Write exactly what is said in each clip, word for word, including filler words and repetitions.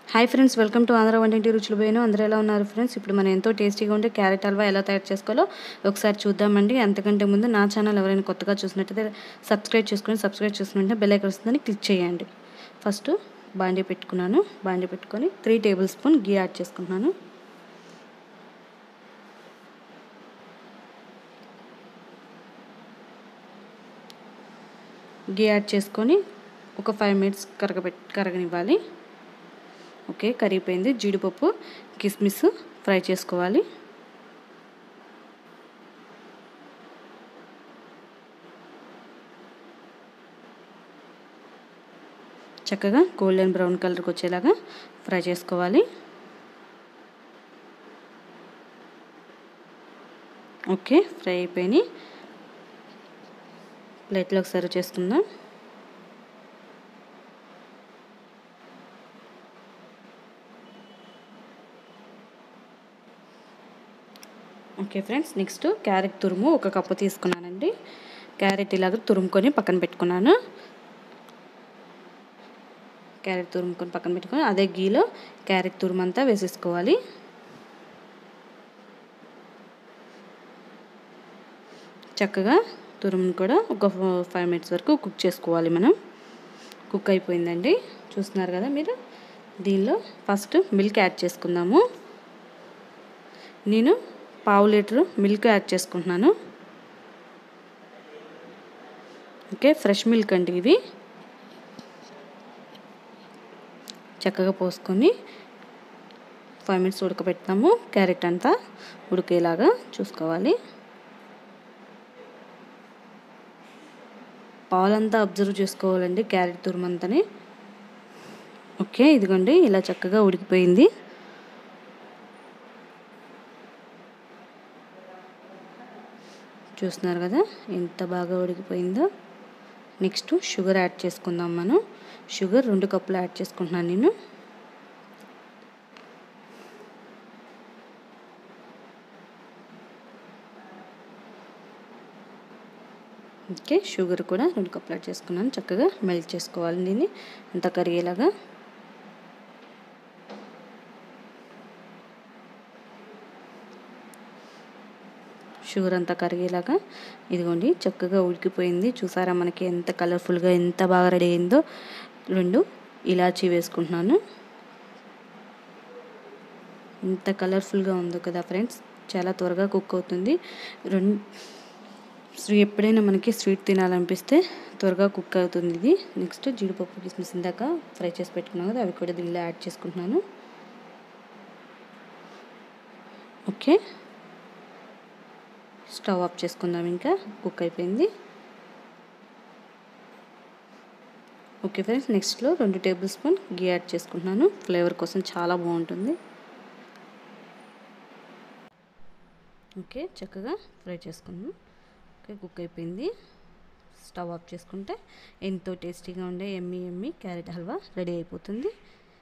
Hi friends, welcome to Andhra వంటింటి రుచులు పోయిన అందరూ ఎలా ఉన్నారు ఫ్రెండ్స్? ఇప్పుడు మనం ఎంతో టేస్టీగా ఉండే క్యారెట్ హల్వా ఎలా తయారు చేసుకోవాలో ఒకసారి చూద్దామండి. అంతకంటే ముందు నా ఛానల్ ఎవరైనా కొత్తగా చూసినట్టయితే సబ్స్క్రైబ్ చేసుకొని సబ్స్క్రైబ్ చేసుకుంటే బెల్ ఐకాన్ వస్తుందని క్లిక్ చేయండి. ఫస్ట్ బాండీ పెట్టుకున్నాను. బాండీ పెట్టుకొని three tablespoon ghee add చేసుకుంటున్నాను. గీ యాడ్ చేసుకొని ఒక ఫైవ్ మినిట్స్ కరగబెట్ కరగనివ్వాలి. ఓకే, కరిగిపోయింది. జీడిపప్పు కిస్మిస్ ఫ్రై చేసుకోవాలి. చక్కగా గోల్డెన్ బ్రౌన్ కలర్కి వచ్చేలాగా ఫ్రై చేసుకోవాలి. ఓకే, ఫ్రై అయిపోయినాయి. ప్లేట్లోకి సర్వ్ చేసుకుందాం. ఓకే ఫ్రెండ్స్, నెక్స్ట్ క్యారెట్ తురుము ఒక కప్పు తీసుకున్నానండి. క్యారెట్ ఇలాగ తురుముకొని పక్కన పెట్టుకున్నాను. క్యారెట్ తురుముకొని పక్కన పెట్టుకొని అదే గీలో క్యారెట్ తురుము అంతా వేసేసుకోవాలి. చక్కగా తురుమును కూడా ఒక ఫైవ్ మినిట్స్ వరకు కుక్ చేసుకోవాలి. మనం కుక్ అయిపోయిందండి, చూస్తున్నారు కదా మీరు. దీనిలో ఫస్ట్ మిల్క్ యాడ్ చేసుకుందాము. నేను పావు లీటరు మిల్క్ యాడ్ చేసుకుంటున్నాను. ఓకే, ఫ్రెష్ మిల్క్ అండి ఇవి. చక్కగా పోసుకొని ఫైవ్ మినిట్స్ ఉడకబెడతాము. క్యారెట్ అంతా ఉడికేలాగా చూసుకోవాలి. పాలంతా అబ్జర్వ్ చేసుకోవాలండి, క్యారెట్ తురుమంతని. ఓకే, ఇదిగోండి ఇలా చక్కగా ఉడికిపోయింది. చూస్తున్నారు కదా ఎంత బాగా ఉడికిపోయిందో. నెక్స్ట్ షుగర్ యాడ్ చేసుకుందాం మనం. షుగర్ రెండు కప్పులు యాడ్ చేసుకుంటున్నాను నేను. ఓకే, షుగర్ కూడా రెండు కప్పులు యాడ్ చేసుకున్నాను. చక్కగా మెల్ట్ చేసుకోవాలి దీన్ని అంతా కరిగేలాగా. షుగర్ అంతా కరిగేలాగా ఇదిగోండి చక్కగా ఉడికిపోయింది. చూసారా మనకి ఎంత కలర్ఫుల్గా ఎంత బాగా రెడీ అయిందో. రెండు ఇలాచీ వేసుకుంటున్నాను. ఎంత కలర్ఫుల్గా ఉందో కదా ఫ్రెండ్స్. చాలా త్వరగా కుక్ అవుతుంది. రెండు ఎప్పుడైనా మనకి స్వీట్ తినాలనిపిస్తే త్వరగా కుక్ అవుతుంది ఇది. నెక్స్ట్ జీడిపప్పు కిస్మిస్ ఇందాక ఫ్రై చేసి పెట్టుకున్నాను కదా, అవి కూడా దీనిలో యాడ్ చేసుకుంటున్నాను. ఓకే, స్టవ్ ఆఫ్ చేసుకుందాం. ఇంకా కుక్ అయిపోయింది. ఓకే ఫ్రెండ్స్, నెక్స్ట్లో రెండు టేబుల్ స్పూన్ గీ యాడ్ చేసుకుంటున్నాను. ఫ్లేవర్ కోసం చాలా బాగుంటుంది. ఓకే, చక్కగా ఫ్రై చేసుకున్నాను. ఓకే, కుక్ అయిపోయింది. స్టవ్ ఆఫ్ చేసుకుంటే ఎంతో టేస్టీగా ఉండే ఎమ్మి ఎమ్మి క్యారెట్ హల్వా రెడీ అయిపోతుంది.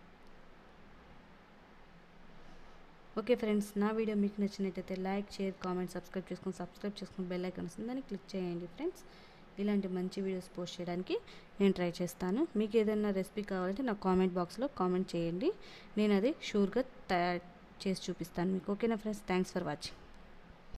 ఓకే ఫ్రెండ్స్, నా వీడియో మీకు నచ్చినట్టయితే లైక్, షేర్, కామెంట్, సబ్స్క్రైబ్ చేసుకొని సబ్స్క్రైబ్ చేసుకుని బెల్ ఐకాన్ వస్తుంది, దాన్ని క్లిక్ చేయండి ఫ్రెండ్స్. ఇలాంటి మంచి వీడియోస్ పోస్ట్ చేయడానికి నేను ట్రై చేస్తాను. మీకు ఏదైనా రెసిపీ కావాలంటే నాకు కామెంట్ బాక్స్లో కామెంట్ చేయండి. నేను అది షూర్గా తయారు చేసి చూపిస్తాను మీకు. ఓకేనా ఫ్రెండ్స్, థ్యాంక్స్ ఫర్ వాచింగ్.